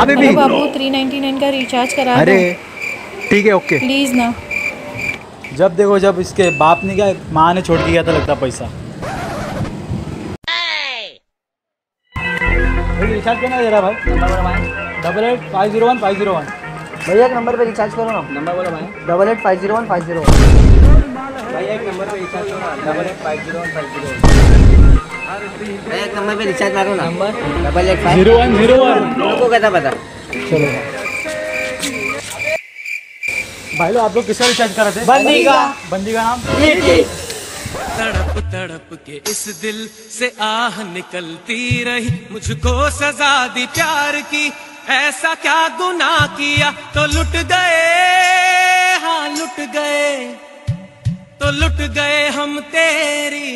Baby बाबू 399 का recharge करा दो। अरे ठीक है ओके। प्लीज ना। जब देखो जब इसके बाप ने क्या माँ ने छोड़ दिया था लगता पैसा। रिचार्ज करना दे रहा भाई। नंबर बोलो भाई। 88501501। भैया एक नंबर पे रिचार्ज करो ना। नंबर बोलो भाई। 88501501। भैया एक नंबर पे रिचार्ज करो ना। 88501501। भैया एक नंबर पे रिचार्ज मारो ना। नंबर 885001। लोगों को कैसा पता? चलो भाई लोग आप लोग किसका रिचार्ज करा थे? बंदी का। बंदी का नाम तड़प तड़प के इस दिल से आह निकलती रही, मुझको सजा दी प्यार की, ऐसा क्या गुनाह किया तो लुट गए, हाँ लुट गए, तो लुट गए हम तेरी